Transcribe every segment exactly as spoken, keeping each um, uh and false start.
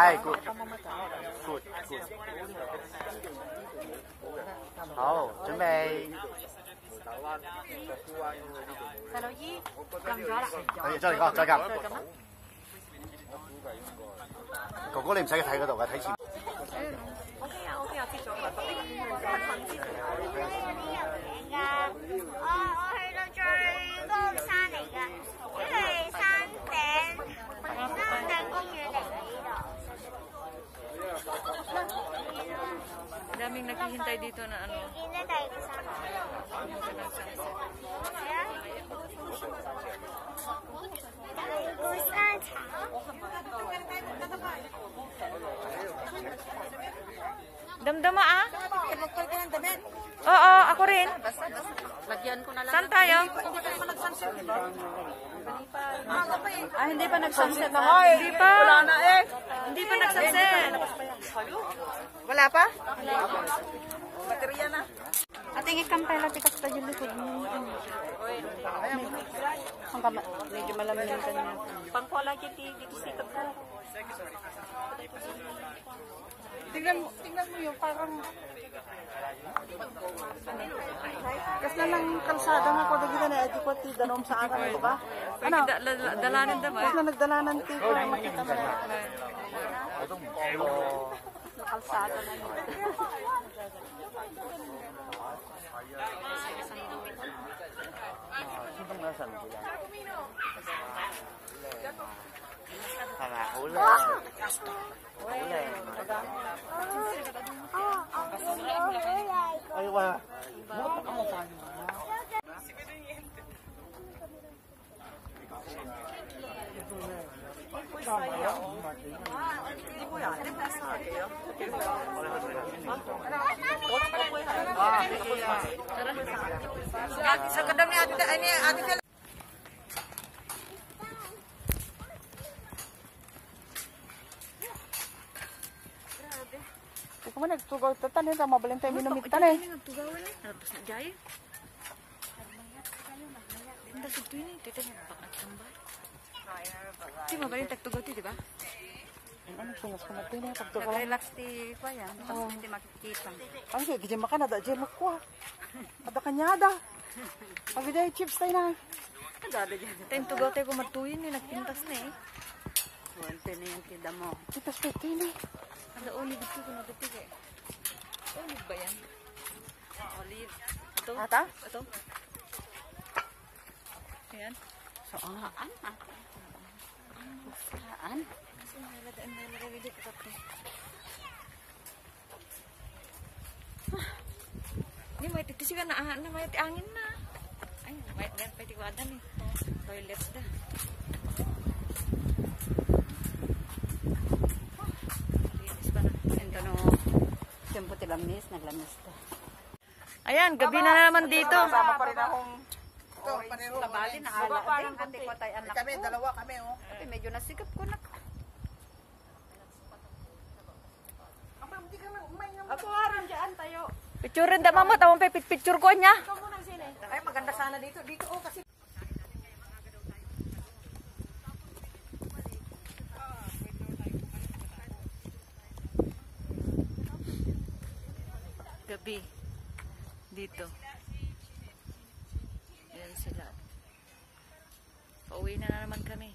哎，good good good。好，準備。 細路姨撳咗啦。 係，再嚟個，再撳。哥哥你唔使睇嗰度嘅，睇前。 O K 啊 O K 啊，知咗。 我我去到最高山嚟㗎，呢係山頂山頂公園嚟㗎呢度。 Daming naghihintay dito na ano. Hindi tayo kasama. Damdama ah? Oo, ako rin. Lagyan ko na lang. Saan tayo? Hindi pa naman nag-sunset, di ba? Ah, hindi pa nag-sunset na. Hindi pa. Wala na eh. Hindi pa nag-sunset. Wala pa? Baterya na. Ating ikampay lang tikas tayo likod mo. Ang kama, medyo malamig yung kanya. Pangkola dito dito sikat ko. Tingnan mo, tingnan mo yung parang kas na lang kalsada nga ko dagita na adequate ti danom sa akin ito ba? Ano? Dalanan daw. Kas na nagdalanan ti ko makita mo na. Kalsada na yun. Tama, hula. Hula. Ay, wala. Sa kadam ni ate ani ate Kung man nagtugaw tatan ito, mabalin tayo minumit tan eh. nagtugawan eh. Tapos na jay. Hindi sa tuwi ni tita niya bakit tambay. Di mabalin tagtugaw ti, di ba? Ano sungas ko na ito na pagtugaw. Relax ti pa yan. Tapos hindi makikita. Ang sige, gijim ka na da, gijim ko. Ada kanyada. Pagbiday chips tayo na. Agada dyan. Tayo tugaw tayo kumatuyin eh. Nagpintas na eh. Wante na yung tida mo. Chips tayo tini. Ada olive dito ko nabitig eh. Olive ba yan? Olive. Ito? Ata? Ito? Ayan. Saan? Saan? Saan? Kasi naladaan na nalagay dito ito. Hindi, may titisigan na na may angin na. Ay, may yan pa itiwadan eh. Toilets na. Lamis, naglamis to. Ayan, gabi na naman dito. Sama pa rin akong ito, paniro. Tabali na ala. Parang konti ko tayo anak ko. kami, dalawa kami oh. Kasi medyo nasikap ko na. Ako haram dyan tayo. Picture rin da mama, tawang pa picture ko niya. Ay, maganda sana dito. Dito oh, kasi gabi dito. Ayan sila. Pauwi na, na naman kami.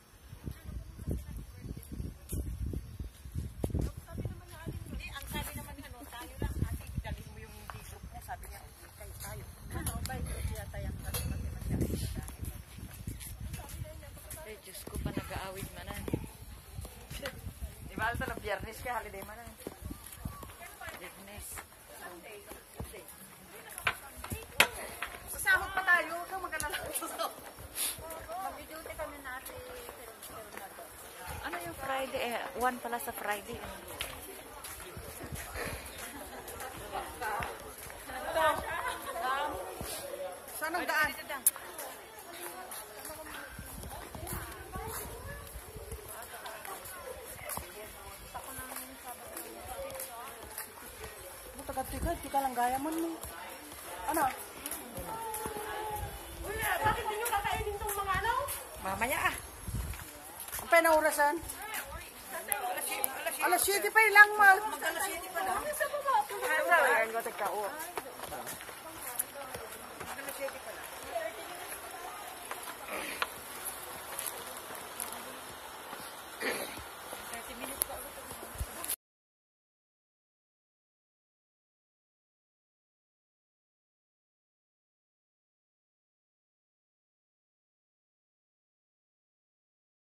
ang sabi naman niya, no, tayo lang, ate, dalhin mo yung group niya, sabi niya, okay, tayo. Ano, ba, ito yata yung kasi masyadong. Ay, Diyos ko pa nag-aawid manan. Diba, ito na biyernes ka, holiday man na. Biyernes. Sasahod pa tayo, kung mag-alala sa sahod. Mag-duty kami natin. Ano yung Friday? Eh, one pala sa Friday. Saan ang daan? Tagad-tigad, di ka lang gaya mo ni. Ano? Kuya, bakit di nyo kakainin itong mga ano? Mamaya ah. Ang pena orasan? Alas Alas siyete pa ilang mag. Alas siyete pa lang. Ayan ko, tagkao. Alas siyete pa lang.